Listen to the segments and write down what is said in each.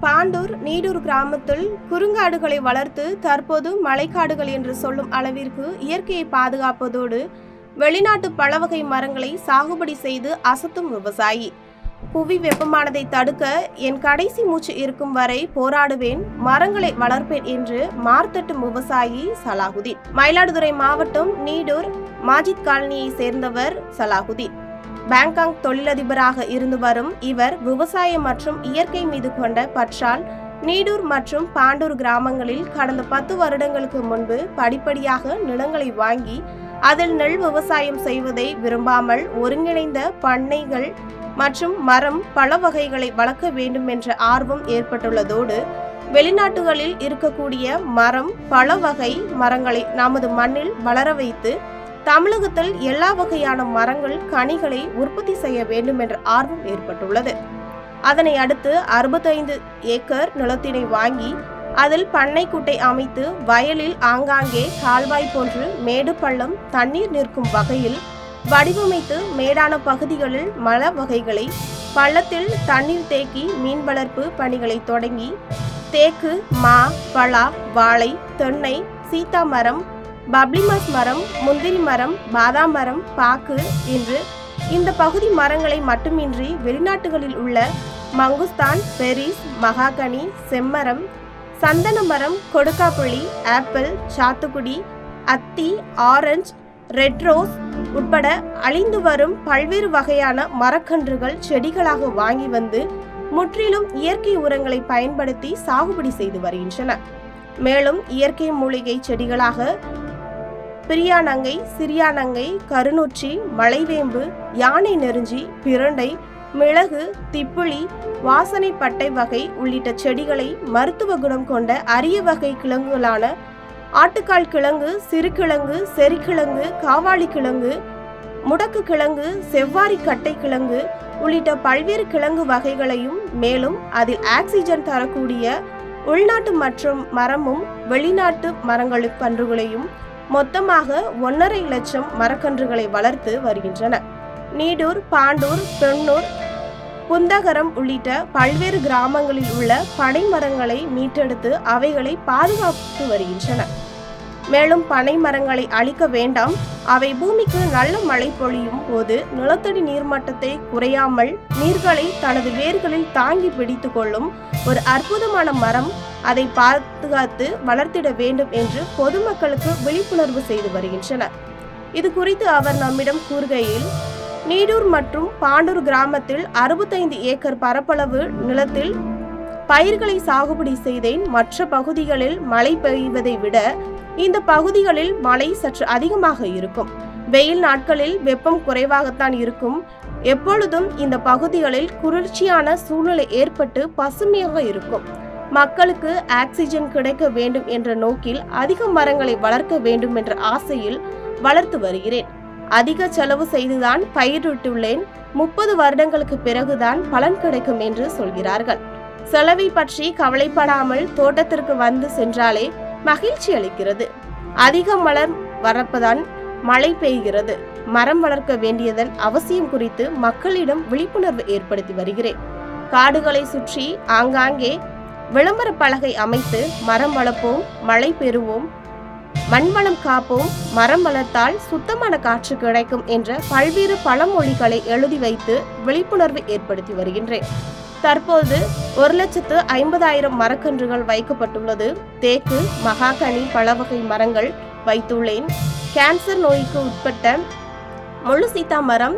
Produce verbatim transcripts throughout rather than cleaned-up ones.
பாண்டூர் நீடூர் கிராமத்தில் குறுங்காடுகளை வளர்த்து தற்போது மலைக்காடுகள் என்று சொல்லும் அளவிற்கு இயற்கையை பாதுகாப்பதோடு வெளிநாட்டு பழவகை மரங்களை சாகுபடி செய்து அசத்தும் விவசாயி. புவி வெப்பமானதை தடுக்க என் கடைசி மூச்சு இருக்கும் வரை போராடுவேன், மரங்களை வளர்ப்பேன் என்று மார்த்தட்டும் விவசாயி சலாகுதீன். மயிலாடுதுறை மாவட்டம் நீடூர் மாஜித் காலனியை சேர்ந்தவர் சலாகுதீன். பேங்காக் தொழிலதிபராக இருந்து வரும் இவர் விவசாயம் மற்றும் இயற்கை மீது கொண்ட பற்றால் நீடூர் மற்றும் பாண்டூர் கிராமங்களில் கடந்த பத்து வருடங்களுக்கு முன்பு படிப்படியாக நிலங்களை வாங்கி அதில் நெல் விவசாயம் செய்வதை விரும்பாமல் ஒருங்கிணைந்த பண்ணைகள் மற்றும் மரம் பல வகைகளை வளர்க்க வேண்டும் என்ற ஆர்வம் ஏற்பட்டுள்ளதோடு வெளிநாட்டுகளில் இருக்கக்கூடிய மரம் பல வகை மரங்களை நமது மண்ணில் வளர வைத்து தமிழகத்தில் எல்லா வகையான மரங்கள் கனிகளை உற்பத்தி செய்ய வேண்டும் என்ற ஆர்வம் ஏற்பட்டுள்ளது. அதனை அடுத்து அறுபத்தைந்து ஏக்கர் நிலத்தினை வாங்கி அதில் பண்ணைக்குட்டை அமைத்து வயலில் ஆங்காங்கே கால்வாய் போன்று மேடு பள்ளம் தண்ணீர் நிற்கும் வகையில் வடிவமைத்து மேடான பகுதிகளில் மர வகைகளை பள்ளத்தில் தண்ணீர் தேக்கி மீன் வளர்ப்பு பணிகளை தொடங்கி தேக்கு, மா, பலா, வாழை, தென்னை, சீத்தா மரம், பப்ளிமாஸ் மரம், முந்திரி மரம், பாதாம் மரம், பாக்கு என்று இந்த பகுதி மரங்களை மட்டுமின்றி வெளிநாட்டுகளில் உள்ள மங்குஸ்தான், பெரிஸ், மகாகனி, செம்மரம், சந்தன மரம், கொடுக்காப்புளி, ஆப்பிள், சாத்துக்குடி, அத்தி, ஆரஞ்சு, ரெட் ரோஸ் உட்பட அழிந்து வரும் பல்வேறு வகையான மரக்கன்றுகள் செடிகளாக வாங்கி வந்து முற்றிலும் இயற்கை உரங்களை பயன்படுத்தி சாகுபடி செய்து வருகின்றன. மேலும் இயற்கை மூலிகை செடிகளாக பிரியாநங்கை, சிறியானங்கை, கருநொச்சி, மலைவேம்பு, யானை நெருஞ்சி, பிரண்டை, மிளகு, திப்புளி, வாசனை பட்டை வகை உள்ளிட்ட செடிகளை மருத்துவ குணம் கொண்ட அரிய வகை கிழங்குகளான ஆட்டுக்கால் கிழங்கு, சிறுகிழங்கு, செரிக்கிழங்கு, காவாளி கிழங்கு, முடக்கு கிழங்கு, செவ்வாரி கட்டை கிழங்கு உள்ளிட்ட பல்வேறு கிழங்கு வகைகளையும் மேலும் அதில் ஆக்சிஜன் தரக்கூடிய உள்நாட்டு மற்றும் மரமும் வெளிநாட்டு மரங்களுக்கு கன்றுகளையும் மொத்தமாக ஒன்றரை லட்சம் மரக்கன்றுகளை வளர்த்து வருகின்றன. நீடூர், பாண்டூர், பெண்ணூர், குந்தகரம் உள்ளிட்ட பல்வேறு கிராமங்களில் உள்ள பனை மரங்களை மீட்டெடுத்து அவைகளை பாதுகாத்து வருகின்றன. மேலும் பனை மரங்களை அழிக்க வேண்டாம், அவை பூமிக்கு நல்ல மழை பொழியும் போது நிலத்தடி நீர்மட்டத்தை குறையாமல் நீர்களை தனது வேர்களில் தாங்கி பிடித்து கொள்ளும் ஒரு அற்புதமான மரம், அதை பாதுகாத்து வளர்த்திட வேண்டும் என்று பொதுமக்களுக்கு விழிப்புணர்வு செய்து வருகின்றனர். இது குறித்து அவர் நம்மிடம் கூறுகையில், நீடூர் மற்றும் பாண்டூர் கிராமத்தில் அறுபத்தைந்து ஏக்கர் பரப்பளவு நிலத்தில் பயிர்களை சாகுபடி செய்தேன். மற்ற பகுதிகளில் மழை பெய்வதை விட இந்த பகுதிகளில் மழை சற்று அதிகமாக இருக்கும். வெயில் நாட்களில் வெப்பம் குறைவாகத்தான் இருக்கும். எப்பொழுதும் இந்த பகுதிகளில் குளிர்ச்சியான சூழ்நிலை ஏற்பட்டு பசுமையாக இருக்கும். மக்களுக்கு ஆக்சிஜன் கிடைக்க வேண்டும் என்ற நோக்கில் அதிக மரங்களை வளர்க்க வேண்டும் என்ற ஆசையில் வளர்த்து வருகிறேன். அதிக செலவு செய்துதான் பயிரிட்டுள்ளேன். முப்பது வருடங்களுக்கு பிறகுதான் பலன் கிடைக்கும் என்று சொல்கிறார்கள். செலவை பற்றி கவலைப்படாமல் தோட்டத்திற்கு வந்து சென்றாலே மகிழ்ச்சி அளிக்கிறது. அதிக மலர் வளர்ப்பதான் மழை பெய்கிறது. மரம் வளர்க்க வேண்டியதன் அவசியம் குறித்து மக்களிடம் விழிப்புணர்வு ஏற்படுத்தி வருகிறேன். காடுகளை சுற்றி ஆங்காங்கே விளம்பர பலகை அமைத்து மரம் வளர்ப்போம், மழை பெறுவோம், மண்வளம் காப்போம், மரம் வளர்த்தால் சுத்தமான காற்று கிடைக்கும் என்ற பல்வேறு பழமொழிகளை எழுதி வைத்து விழிப்புணர்வு ஏற்படுத்தி வருகின்றேன். தற்போது ஒரு லட்சத்து ஐம்பதாயிரம் மரக்கன்றுகள் வைக்கப்பட்டுள்ளது. தேக்கு, மகாகனி, பழவகை மரங்கள் வைத்துள்ளேன். கேன்சர் நோய்க்கு உட்பட்ட முழு சீத்தா மரம்,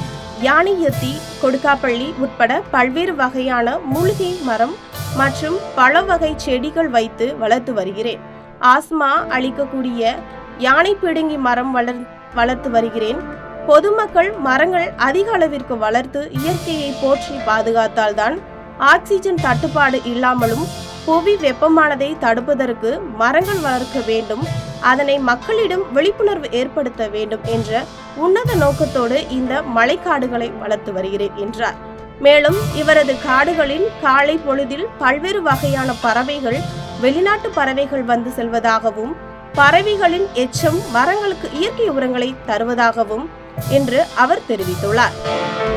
யானையத்தி, கொடுக்காப்பள்ளி உட்பட பல்வேறு வகையான மூலிகை மரம் மற்றும் பல வகை செடிகள் வைத்து வளர்த்து வருகிறேன். ஆஸ்மா அளிக்கக்கூடிய யானை பிடுங்கி மரம் வளர் வளர்த்து வருகிறேன். பொதுமக்கள் மரங்கள் அதிக அளவிற்கு வளர்த்து இயற்கையை போற்றி பாதுகாத்தால்தான் ஆக்சிஜன் தட்டுப்பாடு இல்லாமலும் புவி வெப்பமானதை தடுப்பதற்கு மரங்கள் வளர்க்க வேண்டும். அதனை மக்களிடம் விழிப்புணர்வு ஏற்படுத்த வேண்டும் என்ற உன்னத நோக்கத்தோடு இந்த மலைக்காடுகளை வளர்த்து வருகிறேன் என்றார். மேலும் இவரது காடுகளில் காலை பொழுதில் பல்வேறு வகையான பறவைகள், வெளிநாட்டு பறவைகள் வந்து செல்வதாகவும் பறவைகளின் எச்சம் மரங்களுக்கு இயற்கை உரங்களை தருவதாகவும் என்று அவர் தெரிவித்துள்ளார்.